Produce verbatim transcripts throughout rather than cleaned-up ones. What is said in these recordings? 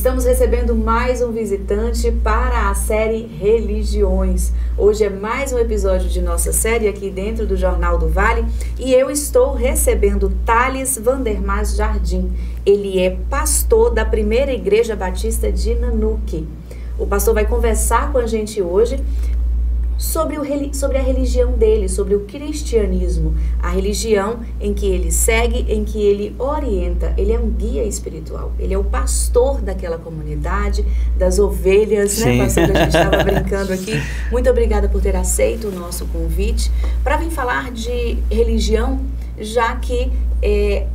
Estamos recebendo mais um visitante para a série Religiões. Hoje é mais um episódio de nossa série aqui dentro do Jornal do Vale e eu estou recebendo Thales Vandermas Jardim. Ele é pastor da Primeira Igreja Batista de Nanuque. O pastor vai conversar com a gente hoje sobre, o, sobre a religião dele, sobre o cristianismo, a religião em que ele segue, em que ele orienta. Ele é um guia espiritual, ele é o pastor daquela comunidade, das ovelhas, Sim. né, pastor, que a gente estava brincando aqui. Muito obrigada por ter aceito o nosso convite para vir falar de religião, já que é,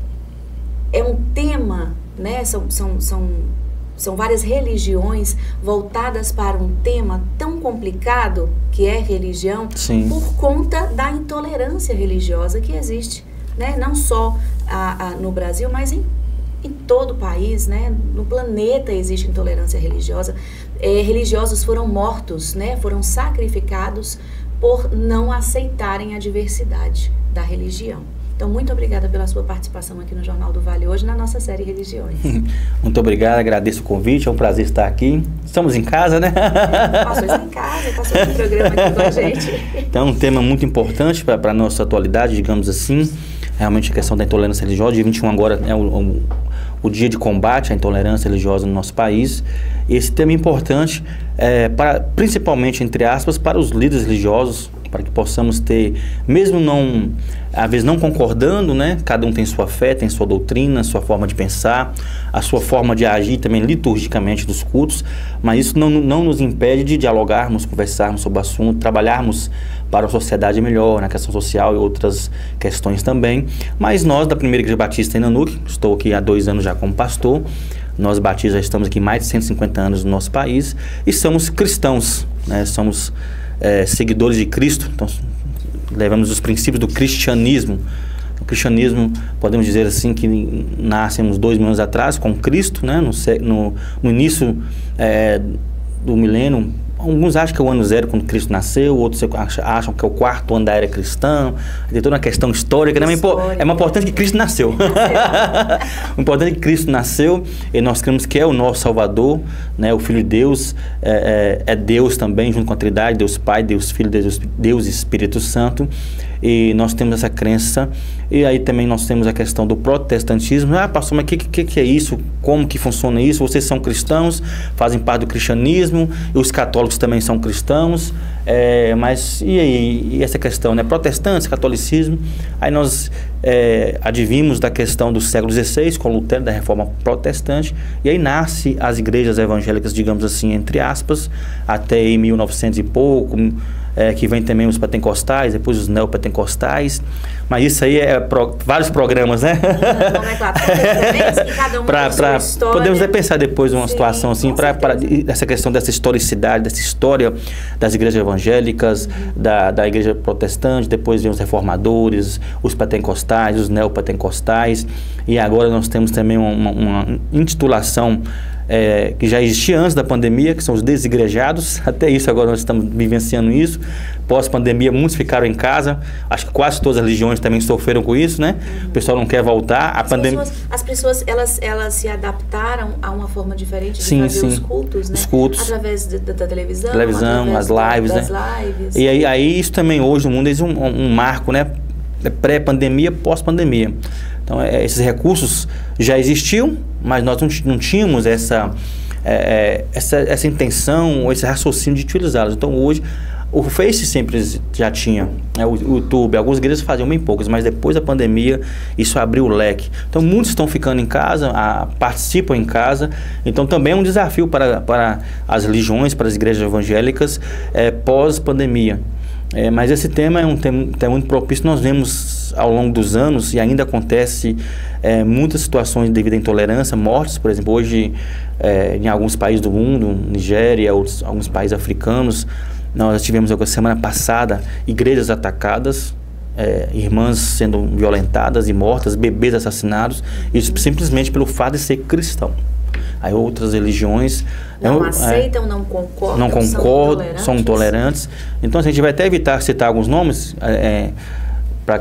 é um tema, né, são, são, são São várias religiões voltadas para um tema tão complicado que é religião, Sim. por conta da intolerância religiosa que existe, né? Não só a, a, no Brasil, mas em, em todo o país, né? No planeta existe intolerância religiosa. É, religiosos foram mortos, né? Foram sacrificados por não aceitarem a diversidade da religião. Então, muito obrigada pela sua participação aqui no Jornal do Vale hoje, na nossa série Religiões. Muito obrigado, agradeço o convite, é um prazer estar aqui. Estamos em casa, né? É, passou isso em casa, passou no programa aqui com a gente. Então, um tema muito importante para a nossa atualidade, digamos assim, realmente a questão da intolerância religiosa. Dia vinte e um agora é o, o, o dia de combate à intolerância religiosa no nosso país. Esse tema é importante, é, para, principalmente, entre aspas, para os líderes religiosos, para que possamos ter, mesmo não, às vezes não concordando, né? Cada um tem sua fé, tem sua doutrina, sua forma de pensar, a sua forma de agir também liturgicamente dos cultos, mas isso não, não nos impede de dialogarmos, conversarmos sobre o assunto, trabalharmos para a sociedade melhor, na questão social e outras questões também. Mas nós, da Primeira Igreja Batista em Nanuque, estou aqui há dois anos já como pastor, nós batistas já estamos aqui mais de cento e cinquenta anos no nosso país e somos cristãos, né? Somos É, seguidores de Cristo, então levamos os princípios do cristianismo. O cristianismo, podemos dizer assim, que nasce uns dois mil anos atrás com Cristo, né? no, no, no início é, do milênio. Alguns acham que é o ano zero quando Cristo nasceu, outros acham que é o quarto ano da era cristã. Tem toda uma questão histórica, né? É mais importante que Cristo nasceu. O importante é que Cristo nasceu e nós cremos que é o nosso Salvador, né? O Filho de Deus, é, é, é Deus também, junto com a Trindade, Deus Pai, Deus Filho, Deus, Deus Espírito Santo. E nós temos essa crença. E aí também nós temos a questão do protestantismo. Ah, pastor, mas o que, que, que é isso? Como que funciona isso? Vocês são cristãos, fazem parte do cristianismo, e os católicos também são cristãos. É, mas e aí? E essa questão, né? Protestantes, catolicismo. Aí nós é, advimos da questão do século dezesseis, com Lutero, da Reforma Protestante. E aí nasce as igrejas evangélicas, digamos assim, entre aspas, até em mil e novecentos e pouco. É, que vem também os pentecostais, depois os neopentecostais, mas isso aí é pro, vários programas, né? Cada um pra, pra, podemos até pensar depois uma Sim, situação assim, para essa questão dessa historicidade, dessa história das igrejas evangélicas, uhum. da, da igreja protestante, depois vem os reformadores, os pentecostais, os neopentecostais, e agora nós temos também uma, uma intitulação É, que já existia antes da pandemia, que são os desigrejados. Até isso agora nós estamos vivenciando isso. Pós-pandemia, muitos ficaram em casa. Acho que quase todas as religiões também sofreram com isso, né? Uhum. O pessoal não quer voltar. A as, pandemia... pessoas, as pessoas, elas, elas se adaptaram a uma forma diferente de sim, fazer sim. os cultos, né? Os cultos. Através de, da, da televisão, televisão as lives, das né? lives. E aí, aí isso também hoje no mundo é um, um marco, né? Pré-pandemia, pós-pandemia. Então, é, esses recursos já existiam, mas nós não, não tínhamos essa, é, essa, essa intenção, esse raciocínio de utilizá-los. Então, hoje, o Face sempre já tinha, né, o, o YouTube, algumas igrejas faziam bem poucas, mas depois da pandemia, isso abriu o leque. Então, muitos estão ficando em casa, a, participam em casa. Então, também é um desafio para, para as religiões, para as igrejas evangélicas, é, pós-pandemia. É, mas esse tema é um tema, tema muito propício. Nós vemos ao longo dos anos, e ainda acontece é, muitas situações devido à intolerância, mortes, por exemplo, hoje é, em alguns países do mundo, Nigéria, outros, alguns países africanos, nós tivemos a semana passada igrejas atacadas, é, irmãs sendo violentadas e mortas, bebês assassinados, isso simplesmente pelo fato de ser cristão. Aí outras religiões não é, aceitam, é, não concordam, não concordam, são intolerantes. são intolerantes. Então, assim, a gente vai até evitar citar alguns nomes, é, para que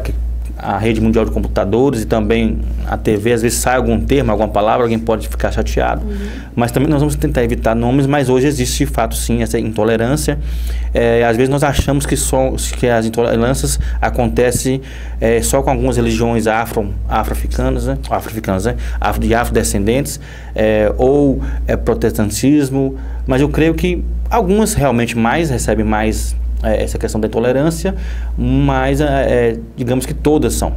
a rede mundial de computadores e também a T V, às vezes sai algum termo, alguma palavra, alguém pode ficar chateado. Uhum. Mas também nós vamos tentar evitar nomes, mas hoje existe de fato sim essa intolerância. É, às vezes nós achamos que, só, que as intolerâncias acontecem é, só com algumas religiões afro, afro-africanas, né? Afro-africanas, né? Afro, de afrodescendentes, é, ou é, protestantismo, mas eu creio que algumas realmente mais recebem mais É, essa questão da intolerância, mas é, digamos que todas são.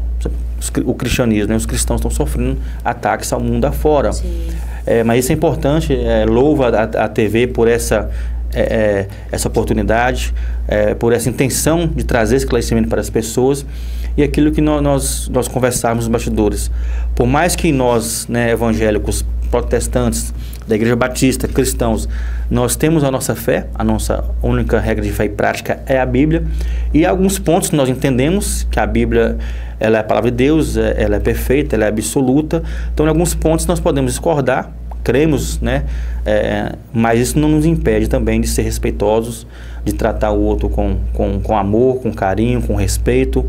O cristianismo, né, os cristãos estão sofrendo ataques ao mundo afora. É, mas isso é importante, é, louvo a, a T V por essa, é, essa oportunidade, é, por essa intenção de trazer esclarecimento para as pessoas e aquilo que nós, nós, nós conversávamos nos bastidores. Por mais que nós, né, evangélicos, protestantes, da Igreja Batista, cristãos, nós temos a nossa fé, a nossa única regra de fé e prática é a Bíblia, e alguns pontos que nós entendemos que a Bíblia ela é a palavra de Deus, ela é perfeita, ela é absoluta, então em alguns pontos nós podemos discordar, cremos, né, é, mas isso não nos impede também de ser respeitosos, de tratar o outro com, com, com amor, com carinho, com respeito,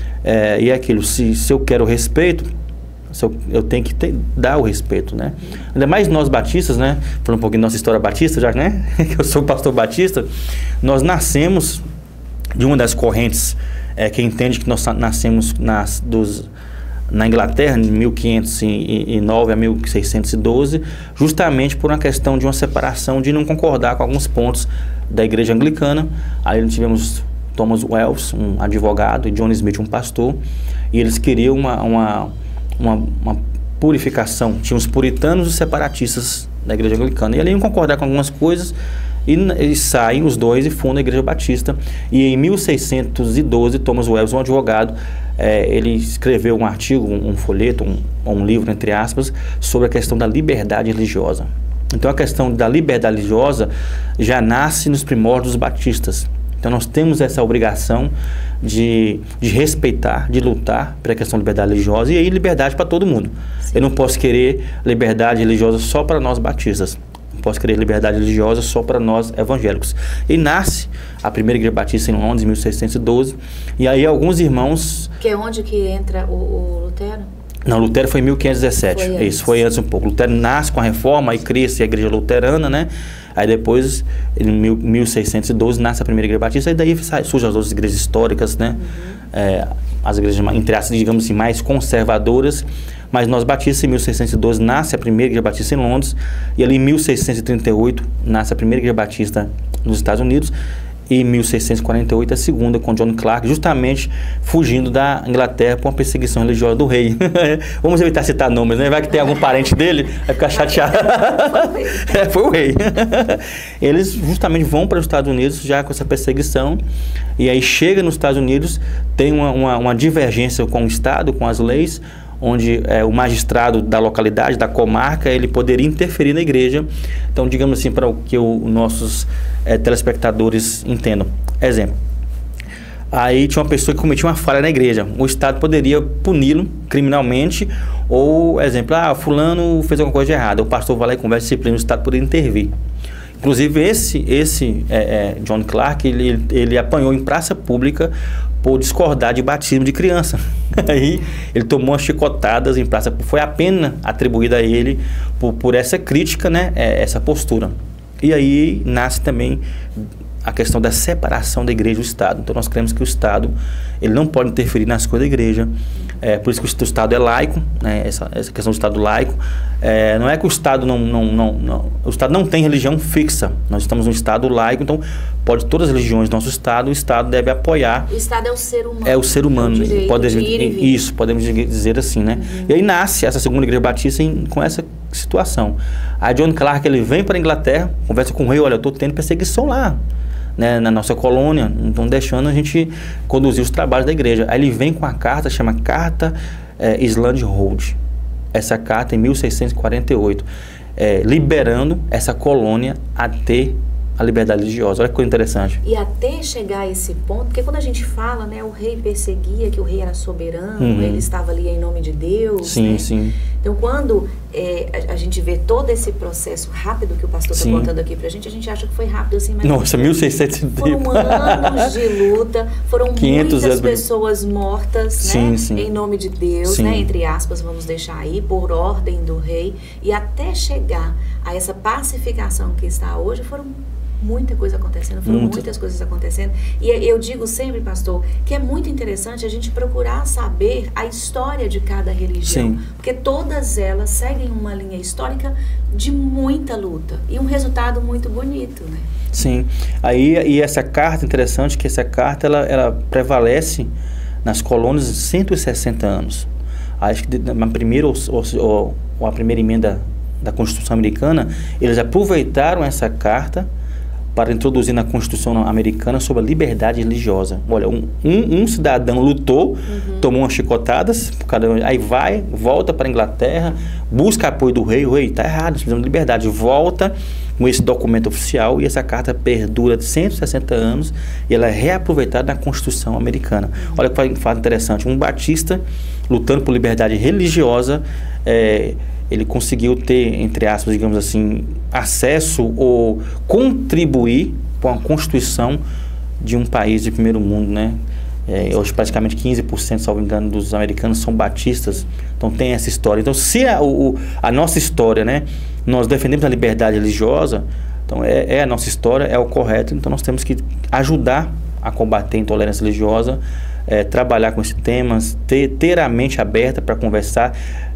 é, e é aquilo, se, se eu quero respeito, Eu, eu tenho que ter, dar o respeito, né? Ainda mais nós batistas, né? Falando um pouquinho da nossa história batista, já, né? Eu sou pastor batista. Nós nascemos de uma das correntes é, que entende que nós nascemos nas, dos, na Inglaterra, em mil quinhentos e nove a mil seiscentos e doze, justamente por uma questão de uma separação, de não concordar com alguns pontos da igreja anglicana. Aí nós tivemos Thomas Wells, um advogado, e John Smith, um pastor, e eles queriam uma... uma Uma, uma purificação. Tinha os puritanos e os separatistas da igreja anglicana. E ali iam concordar com algumas coisas e eles saem os dois e fundam a Igreja Batista. E em mil seiscentos e doze, Thomas Wells, um advogado, é, ele escreveu um artigo, um, um folheto, um, um livro, entre aspas, sobre a questão da liberdade religiosa. Então a questão da liberdade religiosa já nasce nos primórdios dos batistas. Então nós temos essa obrigação de, de respeitar, de lutar pela questão da liberdade religiosa e aí liberdade para todo mundo. Sim. Eu não posso querer liberdade religiosa só para nós batistas. Não posso querer liberdade religiosa só para nós evangélicos. E nasce a primeira igreja batista em Londres, em mil seiscentos e doze. E aí alguns irmãos... Que é onde que entra o, o Lutero? Não, Lutero foi em mil quinhentos e dezessete. Foi Isso, foi antes um pouco. Lutero nasce com a reforma e cresce a igreja luterana, né? Aí depois, em mil seiscentos e doze, nasce a primeira igreja batista, e daí surgem as outras igrejas históricas, né? Uhum. É, as igrejas, entre aspas, digamos assim, mais conservadoras, mas nós batistas, em mil seiscentos e doze, nasce a primeira igreja batista em Londres, e ali em mil seiscentos e trinta e oito, nasce a primeira igreja batista nos Estados Unidos, e em mil seiscentos e quarenta e oito, a segunda, com John Clark, justamente fugindo da Inglaterra por uma perseguição religiosa do rei. Vamos evitar citar nomes, né? Vai que tem algum parente dele, vai ficar chateado. É, foi o rei. Eles justamente vão para os Estados Unidos já com essa perseguição, e aí chega nos Estados Unidos, tem uma, uma, uma divergência com o Estado, com as leis, onde é, o magistrado da localidade, da comarca, ele poderia interferir na igreja. Então, digamos assim, para que os nossos é, telespectadores entendam. Exemplo, aí tinha uma pessoa que cometia uma falha na igreja. O Estado poderia puni-lo criminalmente, ou, exemplo, ah, fulano fez alguma coisa de errada. O pastor vai lá e conversa, disciplina, o Estado poderia intervir. Inclusive, esse, esse é, é, John Clark, ele, ele apanhou em praça pública por discordar de batismo de criança. Aí ele tomou umas chicotadas em praça. Foi a pena atribuída a ele por, por essa crítica, né, é, essa postura. E aí nasce também a questão da separação da igreja do Estado. Então nós cremos que o Estado ele não pode interferir nas coisas da igreja. É, por isso que o Estado é laico, né, essa, essa questão do Estado laico. É, não é que o Estado não, não, não, não... O Estado não tem religião fixa. Nós estamos num Estado laico, então pode todas as religiões do nosso Estado, o Estado deve apoiar. O Estado é o ser humano. É o ser humano. É o direito, pode, ir isso, podemos dizer assim, né? Uhum. E aí nasce essa segunda igreja batista em, com essa situação. Aí John Clark, ele vem para a Inglaterra, conversa com o rei, olha, eu estou tendo perseguição lá, né, na nossa colônia, não estão deixando a gente conduzir os trabalhos da igreja. Aí ele vem com a carta, chama Carta é, Island Road. Essa carta em mil seiscentos e quarenta e oito, é, liberando essa colônia a ter a liberdade religiosa. Olha que coisa interessante. E até chegar a esse ponto, porque quando a gente fala, né, o rei perseguia, que o rei era soberano, uhum. ele estava ali em nome de Deus. Sim, né? sim. Então, quando é, a, a gente vê todo esse processo rápido que o pastor está contando aqui pra gente, a gente acha que foi rápido assim, mas... Nossa, mil e seiscentos e foram anos de luta, foram muitas anos... pessoas mortas, sim, né, sim. em nome de Deus, né, entre aspas, vamos deixar aí, por ordem do rei, e até chegar a essa pacificação que está hoje, foram muita coisa acontecendo, foram muito. muitas coisas acontecendo. E eu digo sempre, pastor, que é muito interessante a gente procurar saber a história de cada religião. Sim. Porque todas elas seguem uma linha histórica de muita luta. E um resultado muito bonito, né? Sim. Aí, e essa carta, interessante que essa carta, ela, ela prevalece nas colônias de cento e sessenta anos. Acho que na primeira, ou, ou, ou a primeira emenda da Constituição Americana, eles aproveitaram essa carta para introduzir na Constituição americana sobre a liberdade religiosa. Olha, um, um, um cidadão lutou, uhum. tomou umas chicotadas, aí vai, volta para a Inglaterra, busca apoio do rei, o rei está errado, nós precisamos de liberdade, volta com esse documento oficial e essa carta perdura de cento e sessenta anos e ela é reaproveitada na Constituição americana. Uhum. Olha que fato interessante, um batista lutando por liberdade religiosa, é, ele conseguiu ter, entre aspas, digamos assim, acesso ou contribuir com a constituição de um país de primeiro mundo, né? É, hoje praticamente quinze por cento, salvo engano, dos americanos são batistas, então tem essa história. Então se a, o, a nossa história, né, nós defendemos a liberdade religiosa, então é, é a nossa história, é o correto, então nós temos que ajudar a combater a intolerância religiosa, É, trabalhar com esse tema, ter, ter a mente aberta para conversar.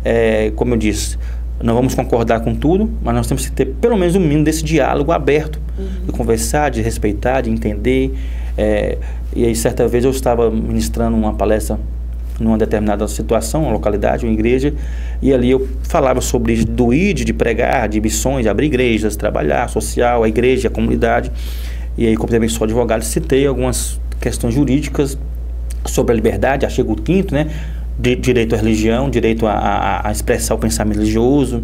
É, como eu disse, não vamos concordar com tudo, mas nós temos que ter pelo menos um mínimo desse diálogo aberto, uhum. de conversar, de respeitar, de entender. É, e aí, certa vez eu estava ministrando uma palestra numa determinada situação, uma localidade, uma igreja, e ali eu falava sobre isso, do I D, de pregar, de missões, de abrir igrejas, trabalhar, social, a igreja, a comunidade. E aí, como também sou advogado, citei algumas questões jurídicas sobre a liberdade, artigo quinto, né? De, direito à religião, direito a, a, a expressar o pensamento religioso.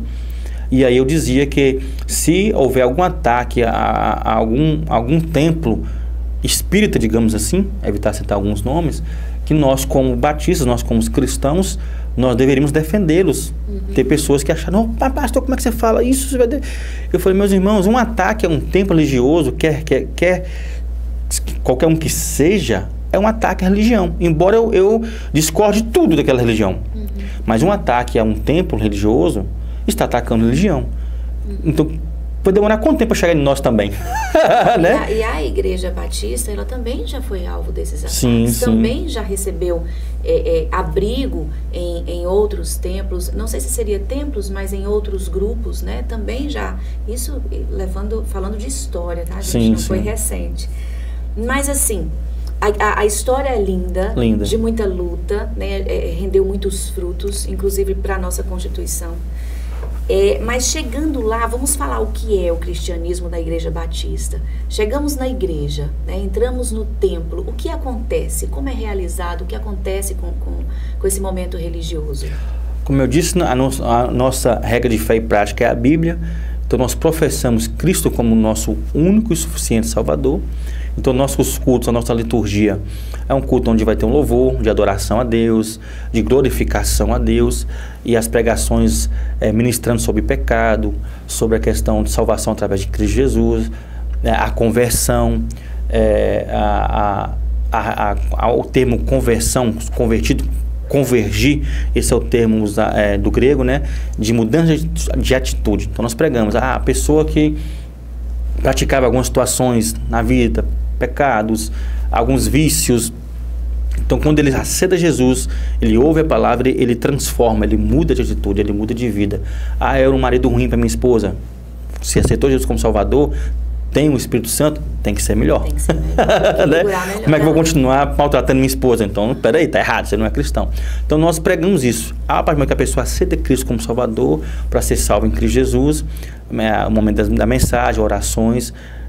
E aí eu dizia que se houver algum ataque a, a, a algum, algum templo espírita, digamos assim, evitar citar alguns nomes, que nós como batistas, nós como cristãos, nós deveríamos defendê-los. Uhum. Ter pessoas que acharam, oh, pastor, como é que você fala isso? Eu falei, meus irmãos, um ataque a um templo religioso, quer, quer, quer qualquer um que seja, é um ataque à religião, embora eu, eu discorde de tudo daquela religião. Uhum. Mas um ataque a um templo religioso está atacando a religião. Uhum. Então, pode demorar quanto tempo para chegar em nós também? Né? E, a, e a Igreja Batista, ela também já foi alvo desses ataques. Sim, também sim. já recebeu é, é, abrigo em, em outros templos, não sei se seria templos, mas em outros grupos, né? Também já, isso levando, falando de história, tá? A gente sim, não sim. foi recente. Mas assim... A, a, a história é linda, linda, de muita luta, né? É, rendeu muitos frutos, inclusive para a nossa Constituição. É, mas chegando lá, vamos falar o que é o cristianismo da Igreja Batista. Chegamos na igreja, né? Entramos no templo, o que acontece? Como é realizado? O que acontece com, com, com esse momento religioso? Como eu disse, a, no, a nossa regra de fé e prática é a Bíblia. Então nós professamos Cristo como nosso único e suficiente Salvador. Então, nossos cultos, a nossa liturgia é um culto onde vai ter um louvor de adoração a Deus, de glorificação a Deus, e as pregações é, ministrando sobre pecado, sobre a questão de salvação através de Cristo Jesus, é, a conversão, é, a, a, a, a, o termo conversão, convertido, convergir, esse é o termo é, do grego, né, de mudança de, de atitude. Então, nós pregamos ah, a pessoa que praticava algumas situações na vida, pecados, alguns vícios. Então, quando ele aceita Jesus, ele ouve a palavra, ele transforma, ele muda de atitude, ele muda de vida. Ah, eu era um marido ruim para minha esposa. Se aceitou Jesus como Salvador, tem o Espírito Santo, tem que ser melhor. Tem que ser melhor. Né? melhor. Como é que eu vou continuar maltratando minha esposa? Então, peraí, tá errado, você não é cristão. Então, nós pregamos isso. A partir do momento que a pessoa aceita Cristo como Salvador, para ser salvo em Cristo Jesus, o momento da, da mensagem, orações,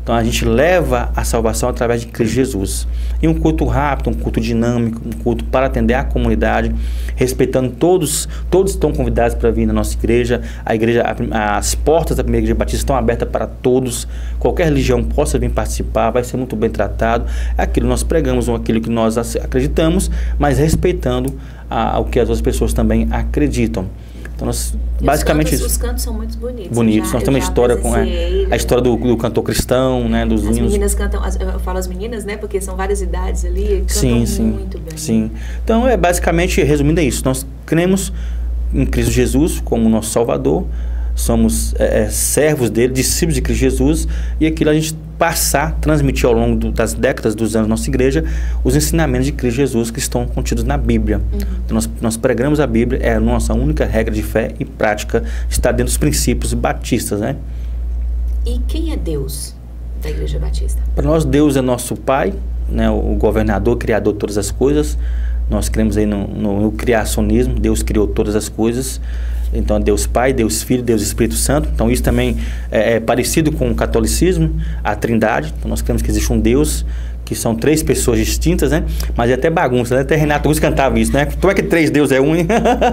Então a gente leva a salvação através de Cristo Jesus. E um culto rápido, um culto dinâmico, um culto para atender a comunidade, respeitando todos, todos estão convidados para vir na nossa igreja. A igreja, as portas da primeira igreja batista estão abertas para todos. Qualquer religião possa vir participar, vai ser muito bem tratado. É aquilo que nós pregamos, aquilo que nós acreditamos, mas respeitando a, o que as outras pessoas também acreditam. Então, nós, basicamente cantos, isso. Os cantos são muito bonitos. Bonitos. Já, nós temos uma história com é, a história do, do cantor cristão, né, dos as hinos. Meninas cantam, as, eu falo as meninas, né, porque são várias idades ali, cantam sim, sim, muito bem. Sim. Então, é basicamente, resumindo, é isso. Nós cremos em Cristo Jesus como nosso Salvador, somos é, é, servos dele, discípulos de Cristo Jesus, e aquilo a gente passar, transmitir ao longo do, das décadas, dos anos da nossa igreja, os ensinamentos de Cristo Jesus que estão contidos na Bíblia. Uhum. Então, nós, nós pregamos a Bíblia, é a nossa única regra de fé e prática, está dentro dos princípios batistas, né? E quem é Deus da Igreja Batista? Para nós, Deus é nosso Pai, né, o governador, criador de todas as coisas. Nós cremos aí no, no, no criacionismo, Deus criou todas as coisas. Então, Deus Pai, Deus Filho, Deus Espírito Santo. Então, isso também é, é parecido com o catolicismo, a trindade. Então, nós cremos que existe um Deus, que são três pessoas distintas, né? Mas é até bagunça, né? Até Renato Russo cantava isso, né? Como é que três Deus é um, hein?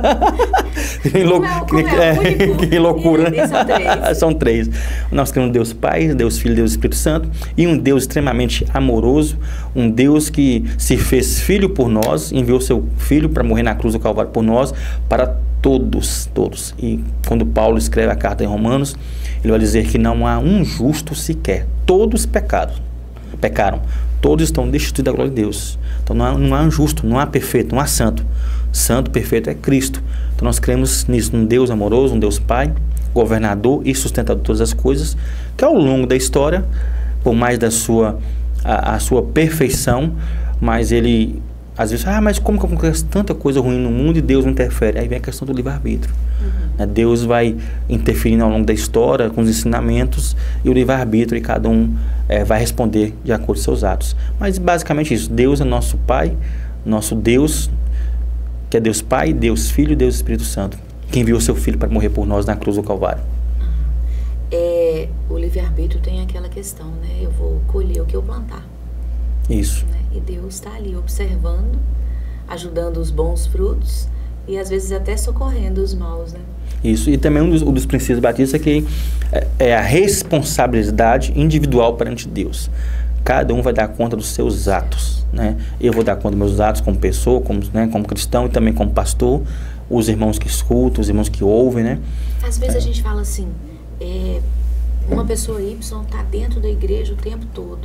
que, lou... como é, como é, que, que loucura, né? São três. São três. Nós cremos um Deus Pai, Deus Filho, Deus Espírito Santo, e um Deus extremamente amoroso, um Deus que se fez filho por nós, enviou seu filho para morrer na cruz do Calvário por nós, para todos, todos. E quando Paulo escreve a carta em Romanos, ele vai dizer que não há um justo sequer. Todos pecaram, pecaram. Todos estão destituídos da glória de Deus. Então não há, não há um justo, não há perfeito, não há santo. Santo, perfeito é Cristo. Então nós cremos nisso, num Deus amoroso, um Deus Pai, governador e sustentador de todas as coisas, que ao longo da história, por mais da sua, a, a sua perfeição, mas ele... Às vezes, ah, mas como que acontece tanta coisa ruim no mundo e Deus não interfere? Aí vem a questão do livre-arbítrio. Uhum. Deus vai interferindo ao longo da história com os ensinamentos e o livre-arbítrio, e cada um é, vai responder de acordo com seus atos. Mas basicamente isso, Deus é nosso Pai, nosso Deus, que é Deus Pai, Deus Filho e Deus Espírito Santo, que enviou seu Filho para morrer por nós na cruz do Calvário. Uhum. É, o livre-arbítrio tem aquela questão, né? Eu vou colher o que eu plantar. Isso. Né? E Deus está ali observando, ajudando os bons frutos e às vezes até socorrendo os maus, né? Isso. E também um dos, um dos princípios batistas é que é, é a responsabilidade individual perante Deus. Cada um vai dar conta dos seus atos, né? Eu vou dar conta dos meus atos como pessoa, como, né, como cristão e também como pastor, os irmãos que escutam, os irmãos que ouvem, né? Às vezes é. a gente fala assim, é, uma pessoa Y está dentro da igreja o tempo todo.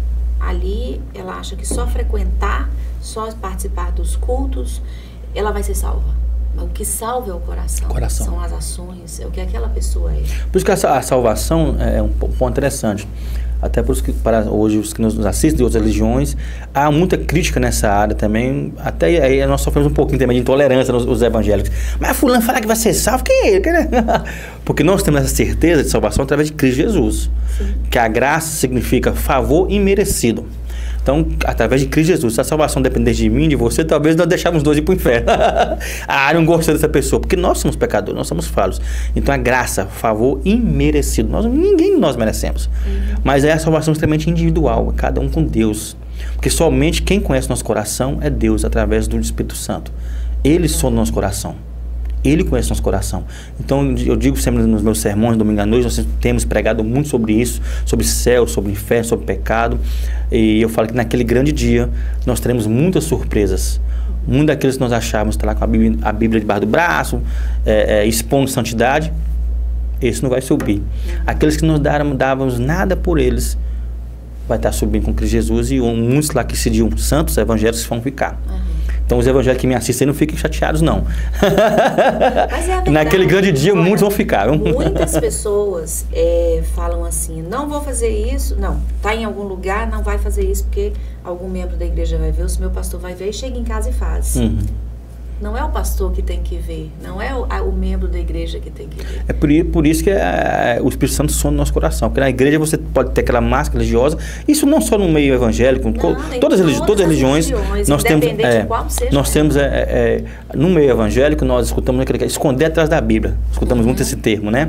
Ali, ela acha que só frequentar, só participar dos cultos, ela vai ser salva. Mas o que salva é o coração. coração. São as ações, é o que aquela pessoa é. Por isso que a, a salvação é um ponto interessante. Até por isso que, para hoje, os que nos assistem de outras religiões, há muita crítica nessa área também. Até aí nós sofremos um pouquinho também de intolerância nos os evangélicos. Mas fulano fala que vai ser salvo, quem é ele? Porque nós temos essa certeza de salvação através de Cristo Jesus. Sim. Que a graça significa favor imerecido. Então, através de Cristo Jesus, se a salvação dependesse de mim, de você, talvez nós deixávamos dois ir para o inferno. Ah, não gostei dessa pessoa, porque nós somos pecadores, nós somos falhos. Então, a graça, favor imerecido. Nós, ninguém nós merecemos. Uhum. Mas é a salvação extremamente individual, cada um com Deus. Porque somente quem conhece nosso coração é Deus, através do Espírito Santo. Ele sonda o nosso coração. Ele conhece nosso coração. Então, eu digo sempre nos meus sermões, domingo à noite, nós temos pregado muito sobre isso, sobre céu, sobre inferno, sobre pecado. E eu falo que naquele grande dia, nós teremos muitas surpresas. Muitos daqueles que nós achávamos estar lá com a Bíblia, a Bíblia debaixo do braço, é, é, expondo santidade, esse não vai subir. Aqueles que nós dávamos nada por eles, vai estar subindo com Cristo Jesus, e muitos lá que se diziam santos, evangélicos, vão ficar. Então, os evangélicos que me assistem não fiquem chateados, não. Mas é a verdade. Naquele grande dia, Olha, muitos vão ficar. Muitas pessoas é, falam assim, não vou fazer isso, não, está em algum lugar, não vai fazer isso, porque algum membro da igreja vai ver, o meu pastor vai ver, e chega em casa e faz. Uhum. Não é o pastor que tem que ver, não é o, a, o membro da igreja que tem que ver. É por, por isso que é, o Espírito Santo sonda no nosso coração. Porque na igreja você pode ter aquela máscara religiosa, isso não só no meio evangélico, não, todas, todas, as, todas as religiões, religiões nós temos, é, de qual seja, nós temos é, é, no meio evangélico, nós escutamos aquele, esconder atrás da Bíblia. Escutamos uhum. muito esse termo, né?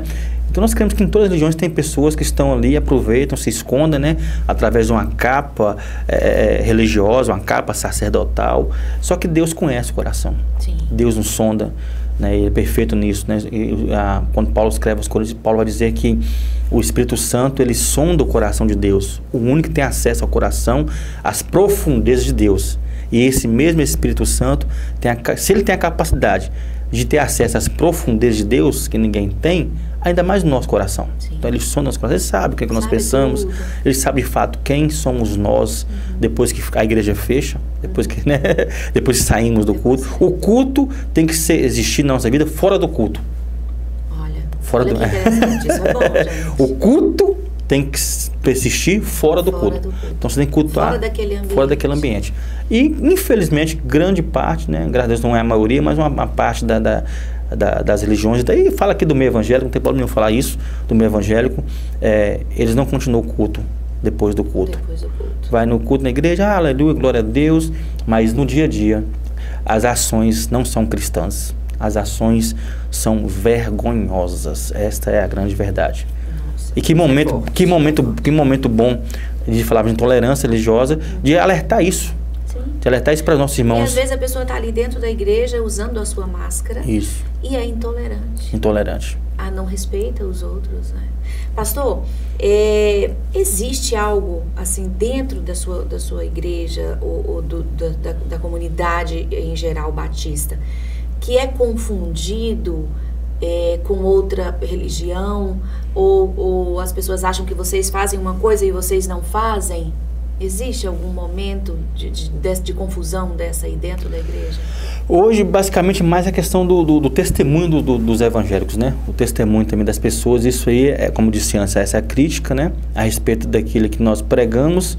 Então nós cremos que em todas as religiões tem pessoas que estão ali, aproveitam, se escondem, né? Através de uma capa é, religiosa, uma capa sacerdotal. Só que Deus conhece o coração. Sim. Deus nos sonda, né? Ele é perfeito nisso, né? E, a, quando Paulo escreve as coisas, Paulo vai dizer que o Espírito Santo, ele sonda o coração de Deus. O único que tem acesso ao coração, às profundezas de Deus. E esse mesmo Espírito Santo, tem a, se ele tem a capacidade de ter acesso às profundezas de Deus, que ninguém tem, ainda mais no nosso coração. Sim. Então ele sonda nosso coração, ele sabe o que, é que nós pensamos, tudo. Ele sabe de fato quem somos nós, uhum. depois que a igreja fecha, depois que, né, depois que saímos do culto. O culto tem que ser, existir na nossa vida fora do culto. Olha, fora olha do... que interessante, isso é bom, gente. O culto tem que persistir fora do, fora culto. do culto. Então você tem que cultuar fora daquele ambiente. Fora daquele ambiente. E, infelizmente, grande parte, né, graças a Deus não é a maioria, mas uma, uma parte da, da, da, das religiões, daí fala aqui do meio evangélico, não tem problema nenhum falar isso, do meio evangélico, é, eles não continuam o culto depois do culto. Depois do culto. Vai no culto na igreja, ah, aleluia, glória a Deus, mas no dia a dia as ações não são cristãs, as ações são vergonhosas, esta é a grande verdade. E que momento, que momento, que momento bom de falar de intolerância religiosa, de alertar isso. Sim. De alertar isso para os nossos irmãos. E às vezes a pessoa está ali dentro da igreja usando a sua máscara. Isso. E é intolerante. Intolerante. Ah, não respeita os outros, né? Pastor, é, existe algo assim dentro da sua, da sua igreja ou, ou do, da, da comunidade em geral batista que é confundido É, com outra religião, ou, ou as pessoas acham que vocês fazem uma coisa e vocês não fazem? Existe algum momento de, de, de, de confusão dessa aí dentro da igreja? Hoje, basicamente, mais a questão do, do, do testemunho do, do, dos evangélicos, né? O testemunho também das pessoas, isso aí, é, como disse antes, essa é a crítica, né? A respeito daquilo que nós pregamos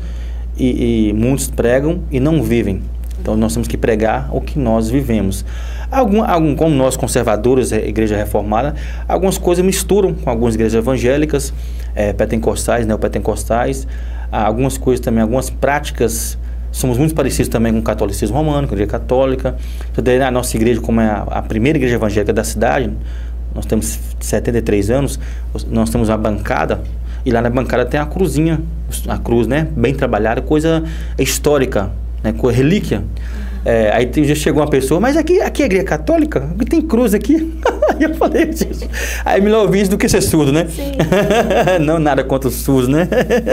e, e muitos pregam e não vivem. Então, nós temos que pregar o que nós vivemos. Algum, algum, como nós, conservadores, a igreja reformada, algumas coisas misturam com algumas igrejas evangélicas, é, pentecostais, neopentecostais, algumas coisas também, algumas práticas, somos muito parecidos também com o catolicismo romano, com a igreja católica. A nossa igreja, como é a, a primeira igreja evangélica da cidade, nós temos setenta e três anos, nós temos uma bancada, e lá na bancada tem a cruzinha, a cruz, né, bem trabalhada, coisa histórica, né, com relíquia. É, aí já chegou uma pessoa, mas aqui, aqui é a igreja católica? Aqui tem cruz aqui. Aí eu falei isso. Aí melhor ouvir isso do que ser surdo, né? Sim. Não, nada contra os surdos, né?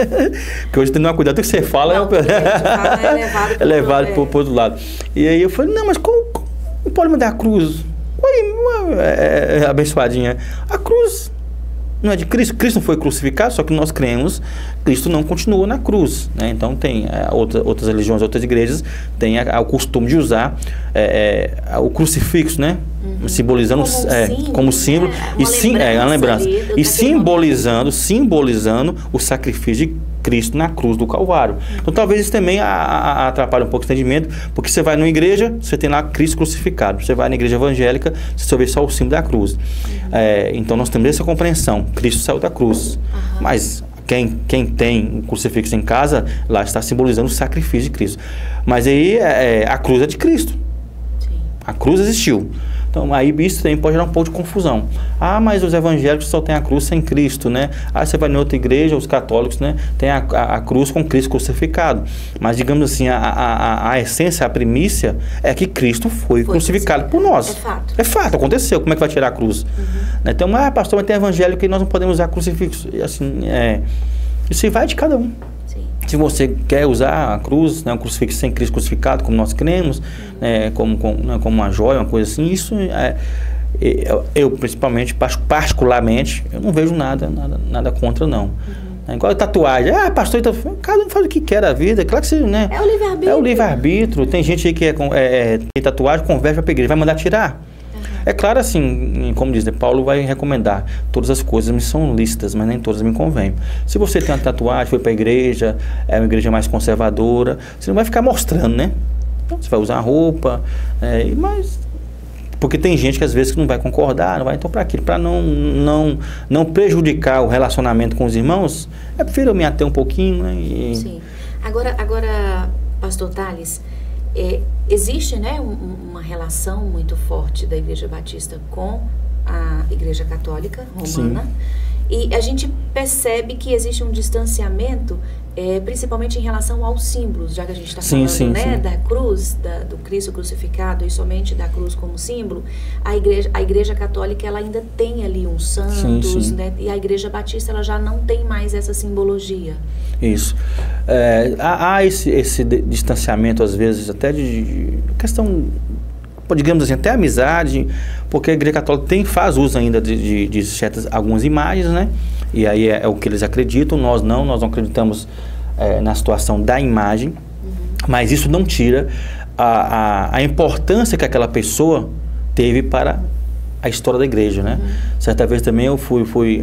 Porque hoje tem que tomar cuidado. Tudo que você fala não, é, fala é levado é levado para o outro lado. E aí eu falei, não, mas como, como pode mandar a cruz? Oi, é, é, abençoadinha. A cruz não é de Cristo. Cristo não foi crucificado, só que nós cremos Cristo não continuou na cruz, né? Então tem é, outra, outras religiões, outras igrejas têm a, a, o costume de usar é, é, o crucifixo, né? Uhum. Simbolizando como, é, símbolo, como símbolo, né? e sim, é uma lembrança e simbolizando, simbolizando o sacrifício de Cristo na cruz do Calvário. Uhum. Então talvez isso também a, a, atrapalhe um pouco o entendimento, porque você vai numa igreja, você tem lá Cristo crucificado. Você vai na igreja evangélica, você vê só o símbolo da cruz. Uhum. É, então nós temos essa compreensão. Cristo saiu da cruz. Uhum. Mas quem, quem tem um crucifixo em casa, lá está simbolizando o sacrifício de Cristo. Mas aí é, a cruz é de Cristo. Sim. A cruz existiu. Então, aí isso também pode gerar um pouco de confusão. Ah, mas os evangélicos só têm a cruz sem Cristo, né? Ah, você vai em outra igreja, os católicos, né? Tem a, a, a cruz com Cristo crucificado. Mas, digamos assim, a, a, a essência, a primícia é que Cristo foi, foi crucificado por nós. É fato. É fato, aconteceu. Como é que vai tirar a cruz? Uhum. Então, ah, pastor, mas tem evangélico e nós não podemos usar crucifixo. E assim, é... Isso vai de cada um. Se você quer usar a cruz, né, um crucifixo sem Cristo crucificado, como nós cremos, uhum. né, como, como, né, como uma joia, uma coisa assim, isso é, eu, eu principalmente, particularmente, eu não vejo nada, nada, nada contra, não. Uhum. É igual a tatuagem, ah, pastor, então, cada um faz o que quer da vida, claro que você, né? É o livre-arbítrio. É o livre-arbítrio, tem gente aí que é, é, tem tatuagem, conversa para a igreja, vai mandar tirar. É claro assim, como diz, Paulo vai recomendar, todas as coisas me são lícitas, mas nem todas me convêm. Se você tem uma tatuagem, foi para a igreja, é uma igreja mais conservadora, você não vai ficar mostrando, né? Você vai usar roupa, é, mas... Porque tem gente que às vezes não vai concordar, não vai, então para aquilo, para não, não, não prejudicar o relacionamento com os irmãos, é prefiro eu me ater um pouquinho, né? E... Sim. Agora, agora, pastor Thales, É, existe, né, um, uma relação muito forte da Igreja Batista com a Igreja Católica Romana. Sim. E a gente percebe que existe um distanciamento, é, principalmente em relação aos símbolos, já que a gente está falando, sim, né, sim. da cruz, da, do Cristo crucificado e somente da cruz como símbolo. A igreja, a igreja católica, ela ainda tem ali uns santos, sim, sim. né, e a igreja batista, ela já não tem mais essa simbologia. Isso. É, há, há esse, esse distanciamento, às vezes, até de, de questão, digamos assim, até amizade, porque a igreja católica tem, faz uso ainda de, de, de certas, algumas imagens, né? E aí é, é o que eles acreditam, nós não, nós não acreditamos é, na situação da imagem, uhum. Mas isso não tira a, a, a importância que aquela pessoa teve para a história da igreja, né? Uhum. Certa vez também eu fui, fui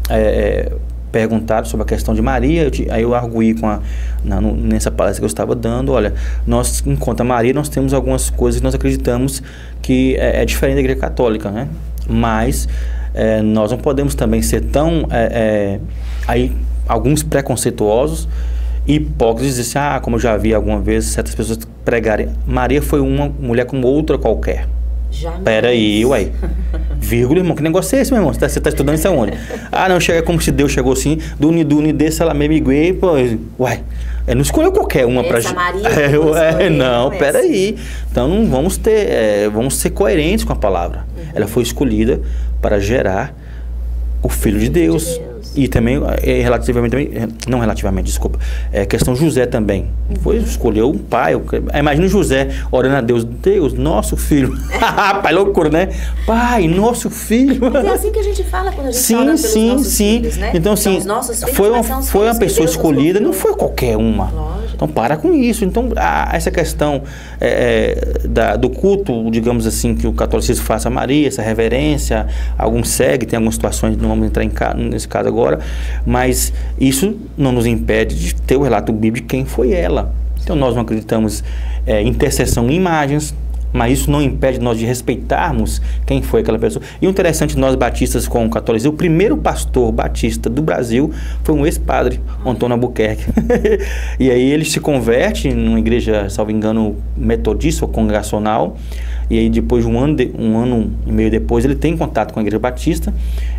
é, perguntado sobre a questão de Maria, eu te, aí eu arguí com a, na, no, nessa palestra que eu estava dando, olha, nós, enquanto a Maria, nós temos algumas coisas que nós acreditamos que é, é diferente da igreja católica, né? Mas é, nós não podemos também ser tão, é, é, aí, alguns preconceituosos e hipócritas, dizer assim, ah, como eu já vi alguma vez, certas pessoas pregarem, Maria foi uma mulher como outra qualquer. Jamais. Peraí, uai. Vírgula, irmão, que negócio é esse, meu irmão? Você está tá estudando isso aonde? Ah, não, chega como se Deus chegou assim, do Niduni desse, ela mesmo iguei, pô, uai. Ele não escolheu qualquer uma para Essa Maria é, é, não, peraí. Então não vamos ter, é, vamos ser coerentes com a palavra. Uhum. Ela foi escolhida para gerar o Filho de Deus. De Deus. E também, é, relativamente, não relativamente, desculpa, é questão José também. Uhum. Foi, escolheu o pai. Imagina José orando a Deus, Deus, nosso filho. Pai, loucura, né? Pai, nosso filho. Mas é assim que a gente fala quando a gente sim, ora pelos sim, nossos sim. filhos, né? Então, assim, então, nossos filhos, foi uma, foi uma pessoa escolhida, não foi qualquer uma. Lógico. Então, para com isso. Então, a, essa questão é, da, do culto, digamos assim, que o catolicismo faça a Maria, essa reverência, alguns seguem, tem algumas situações, não vamos entrar em ca, nesse caso agora, mas isso não nos impede de ter o relato bíblico de quem foi ela. Então, nós não acreditamos é, em intercessão em imagens, mas isso não impede nós de respeitarmos quem foi aquela pessoa. E o interessante, nós batistas com o catolicismo, o primeiro pastor batista do Brasil foi um ex-padre, Antônio Albuquerque. E aí ele se converte numa igreja, salvo engano, metodista ou congregacional, e aí depois, um ano, de, um ano e meio depois, ele tem contato com a igreja batista,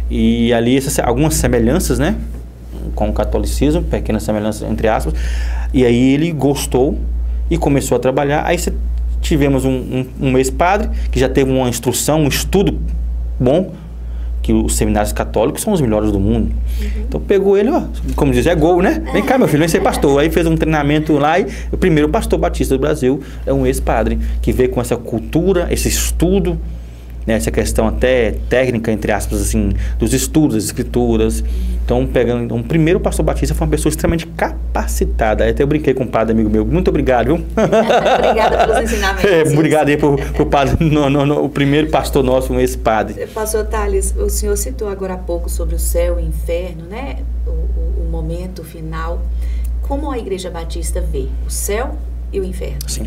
e ali essas, algumas semelhanças, né, com o catolicismo, pequenas semelhanças entre aspas, e aí ele gostou e começou a trabalhar. Aí você tivemos um, um, um ex-padre que já teve uma instrução, um estudo bom, que os seminários católicos são os melhores do mundo. Uhum. Então pegou ele, ó, como diz, é gol, né? Vem cá, meu filho, vem ser pastor. Aí fez um treinamento lá e o primeiro pastor batista do Brasil é um ex-padre que veio com essa cultura, esse estudo, né, essa questão até técnica, entre aspas, assim, dos estudos, das escrituras. Então, pegando, então, o primeiro pastor batista foi uma pessoa extremamente capacitada. Aí até eu brinquei com um padre amigo meu. Muito obrigado, viu? Obrigada pelos ensinamentos. É, obrigado aí pro, pro padre, no, no, no, o primeiro pastor nosso, um ex-padre. Pastor Thales, o senhor citou agora há pouco sobre o céu e o inferno, né? O, o, o momento final. Como a Igreja Batista vê o céu e o inferno? Sim.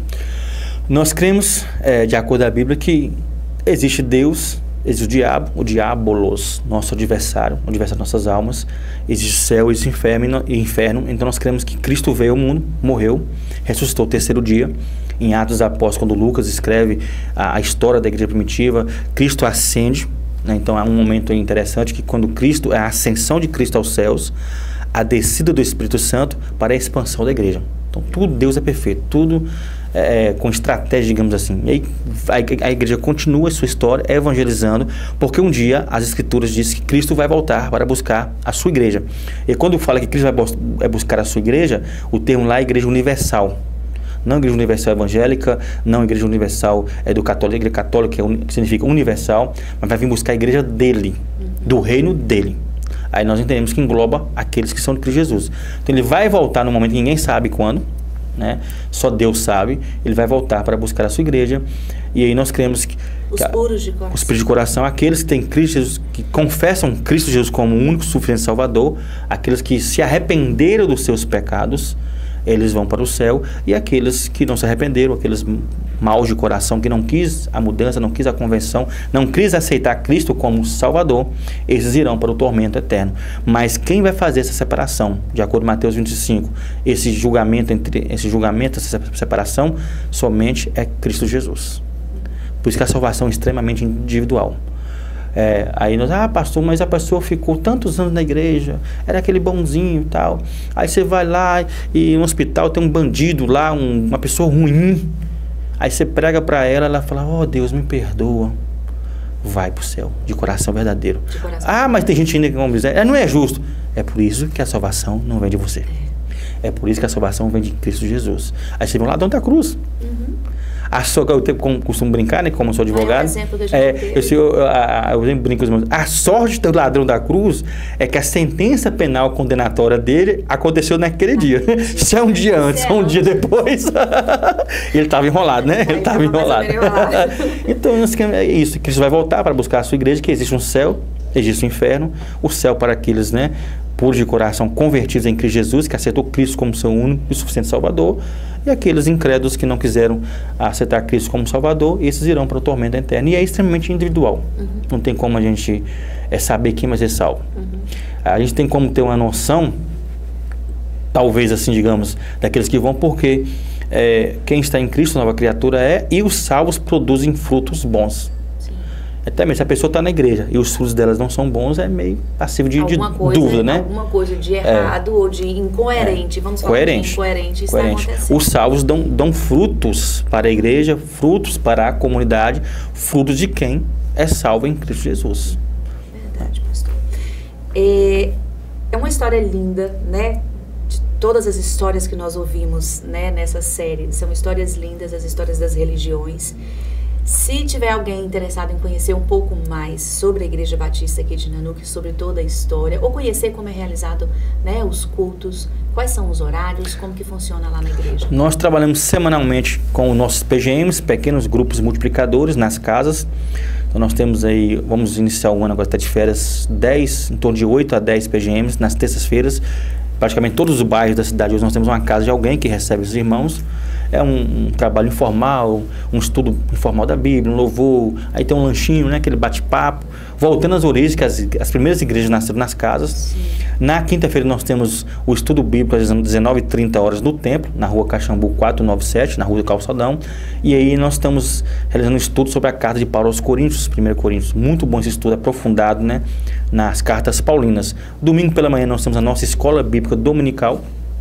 Nós cremos, é, de acordo com a Bíblia, que existe Deus, existe o diabo, o diabolos, nosso adversário, o adversário das nossas almas. Existe o céu, existe o inferno, e inferno. Então nós cremos que Cristo veio ao mundo, morreu, ressuscitou o terceiro dia. Em Atos dos Apóstolos, quando Lucas escreve a, a história da igreja primitiva, Cristo ascende, né? Então é um momento interessante que quando Cristo, é a ascensão de Cristo aos céus, a descida do Espírito Santo para a expansão da igreja. Então tudo, Deus é perfeito, tudo é, com estratégia, digamos assim. E aí a, a igreja continua a sua história evangelizando, porque um dia as escrituras dizem que Cristo vai voltar para buscar a sua igreja. E quando fala que Cristo vai buscar a sua igreja, o termo lá é igreja universal. Não igreja universal evangélica, não igreja universal é do católico, igreja católica que significa universal, mas vai vir buscar a igreja dele, do reino dele. Aí nós entendemos que engloba aqueles que são de Cristo Jesus. Então ele vai voltar no momento que ninguém sabe quando, né? Só Deus sabe. Ele vai voltar para buscar a sua igreja. E aí nós cremos que os puros de coração, os puros de coração, aqueles que têm Cristo Jesus, que confessam Cristo Jesus como o único suficiente Salvador, aqueles que se arrependeram dos seus pecados, eles vão para o céu, e aqueles que não se arrependeram, aqueles maus de coração, que não quis a mudança, não quis a conversão, não quis aceitar Cristo como Salvador, esses irão para o tormento eterno. Mas quem vai fazer essa separação, de acordo com Mateus vinte e cinco, esse julgamento, entre, esse julgamento, essa separação, somente é Cristo Jesus. Por isso que a salvação é extremamente individual. É, aí nós, ah, pastor, mas a pessoa ficou tantos anos na igreja, era aquele bonzinho e tal. Aí você vai lá e no hospital tem um bandido lá, um, uma pessoa ruim. Aí você prega para ela, ela fala, oh Deus, me perdoa. Vai pro céu, de coração verdadeiro. De coração. Ah, mas tem gente ainda que não dizer, é, não é justo. É por isso que a salvação não vem de você. É por isso que a salvação vem de Cristo Jesus. Aí você vê o ladrão da cruz. Uhum. A so, eu tenho, como costumo brincar, né, como eu sou advogado, é, exemplo que é, eu, eu, eu, eu, eu brinco com os meus, a sorte do ladrão da cruz é que a sentença penal condenatória dele aconteceu naquele dia. Se é um dia antes ou um dia depois, ele estava enrolado, né? Ele estava enrolado. Então, é isso. Cristo vai voltar para buscar a sua igreja, que existe um céu, existe um inferno. O céu para aqueles, né, puros de coração, convertidos em Cristo Jesus, que aceitou Cristo como seu único e suficiente Salvador. E aqueles incrédulos que não quiseram aceitar Cristo como Salvador, esses irão para o tormento eterno. E é extremamente individual. Uhum. Não tem como a gente é, saber quem vai ser salvo. Uhum. A gente tem como ter uma noção, talvez assim, digamos, daqueles que vão, porque é, quem está em Cristo, nova criatura é, e os salvos produzem frutos bons. Até mesmo se a pessoa está na igreja e os frutos delas não são bons, é meio passivo de, de coisa, dúvida, né? Alguma coisa de errado é. ou de incoerente, é. vamos falar Coerente. de incoerente, está acontecendo. Os salvos dão, dão frutos para a igreja, frutos para a comunidade, frutos de quem é salvo em Cristo Jesus. Verdade, pastor. É, é uma história linda, né? De todas as histórias que nós ouvimos, né, nessa série, são histórias lindas, as histórias das religiões. Se tiver alguém interessado em conhecer um pouco mais sobre a Igreja Batista aqui de Nanuque, sobre toda a história, ou conhecer como é realizado, né, os cultos, quais são os horários, como que funciona lá na igreja? Nós trabalhamos semanalmente com os nossos P G Ms, pequenos grupos multiplicadores, nas casas. Então nós temos aí, vamos iniciar o ano agora, está de férias, dez, em torno de oito a dez P G Ms nas terças-feiras. Praticamente todos os bairros da cidade hoje nós temos uma casa de alguém que recebe os irmãos. É um, um trabalho informal, um estudo informal da Bíblia, um louvor, aí tem um lanchinho, né, aquele bate-papo. Voltando às origens, que as, as primeiras igrejas nasceram nas casas. Sim. Na quinta-feira nós temos o estudo bíblico às dezenove e trinta horas no templo, na rua Caxambu quatrocentos e noventa e sete, na rua do Calçadão. E aí nós estamos realizando um estudo sobre a carta de Paulo aos Coríntios, primeira Coríntios. Muito bom esse estudo, aprofundado, né, nas cartas paulinas. Domingo pela manhã nós temos a nossa escola bíblica dominical,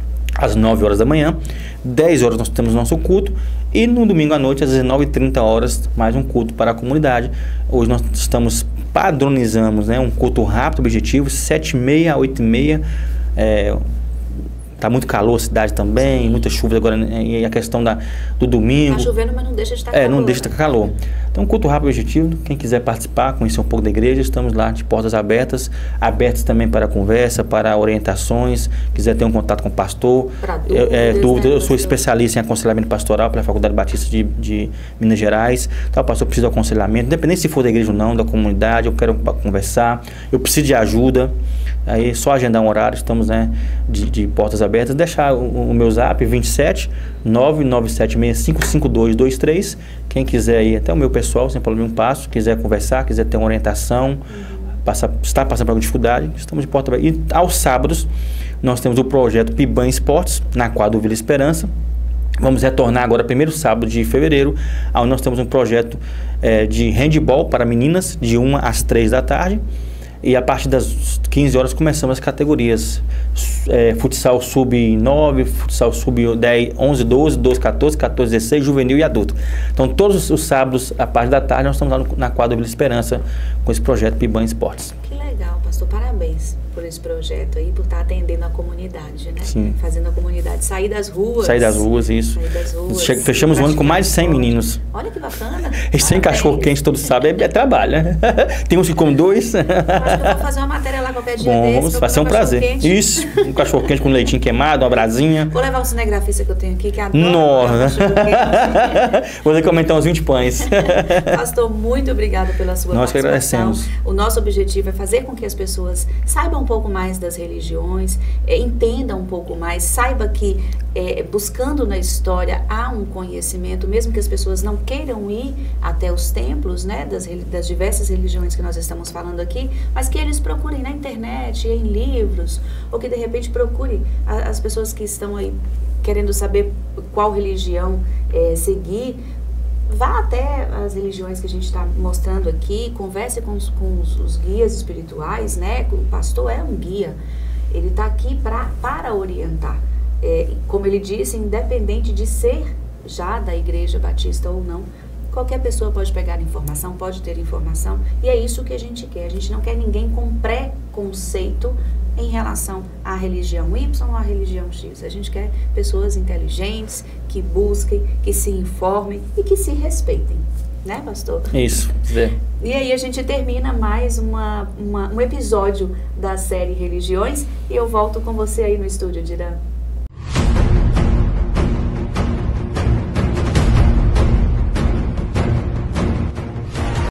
às nove horas da manhã, dez horas nós temos nosso culto, e no domingo à noite, às dezenove e trinta horas, mais um culto para a comunidade. Hoje nós estamos, padronizamos, né, um culto rápido, objetivo, sete e meia a oito e meia, é, tá muito calor a cidade também, muita chuva agora, e a questão da, do domingo. Tá chovendo, mas não deixa de estar calor. É, não deixa de estar calor. Então, culto rápido objetivo, quem quiser participar, conhecer um pouco da igreja, estamos lá de portas abertas, abertas também para conversa, para orientações, quiser ter um contato com o pastor. Para dúvidas, é, é, dúvida, né, eu sou especialista em aconselhamento pastoral pela Faculdade Batista de, de Minas Gerais. Então, o pastor precisa de aconselhamento, independente se for da igreja ou não, da comunidade, eu quero conversar, eu preciso de ajuda. Aí só agendar um horário, estamos, né, de, de portas abertas. Deixar o, o meu zap vinte e sete, nove nove sete seis cinco cinco dois dois três. Quem quiser ir, até o meu pessoal, sem problema um passo, quiser conversar, quiser ter uma orientação, uhum. passar, está passando por alguma dificuldade, estamos de porta aberta. E aos sábados nós temos o projeto Piban Esportes, na quadra do Vila Esperança. Vamos retornar agora, primeiro sábado de fevereiro, onde nós temos um projeto é, de handball para meninas, de uma às três da tarde. E a partir das quinze horas começamos as categorias. É, futsal sub nove, futsal sub dez, onze, doze, doze, quatorze, quatorze, dezesseis, juvenil e adulto. Então todos os sábados, a parte da tarde, nós estamos lá no, na quadra Vila Esperança com esse projeto Piban Esportes. Que legal, pastor. Parabéns por esse projeto aí, por estar atendendo a comunidade, né? Sim. Fazendo a comunidade sair das ruas. Sair das ruas, isso. Sair das ruas. Che fechamos o ano com mais de cem meninos. Olha que bacana. E sem cachorro quente, todos sabem, é, é trabalho, né? Tem uns que comem dois. Acho que eu vou fazer uma matéria lá qualquer dia. Bom, desse. Vai ser um prazer. Quente. Isso, um cachorro quente com leitinho queimado, uma brasinha. Vou levar o cinegrafista que eu tenho aqui, que adora. Nossa. Vou recomendar uns vinte pães. Pastor, muito obrigada pela sua Nós participação. Nós que agradecemos. O nosso objetivo é fazer com que as pessoas saibam um pouco mais das religiões, é, entendam um pouco mais, saiba que é, buscando na história há um conhecimento, mesmo que as pessoas não queiram ir até os templos, né, das, das diversas religiões que nós estamos falando aqui, mas que eles procurem na internet, em livros, ou que de repente procurem a, as pessoas que estão aí querendo saber qual religião é, seguir, vá até as religiões que a gente está mostrando aqui, converse com os, com os, os guias espirituais, né? O pastor é um guia, ele está aqui pra, para orientar. É, como ele disse, independente de ser já da Igreja Batista ou não, qualquer pessoa pode pegar informação, pode ter informação, e é isso que a gente quer. A gente não quer ninguém com preconceito em relação à religião Y ou à religião X. A gente quer pessoas inteligentes, que busquem, que se informem e que se respeitem. Né, pastor? Isso. É. E aí a gente termina mais uma, uma, um episódio da série Religiões e eu volto com você aí no estúdio, Dirã.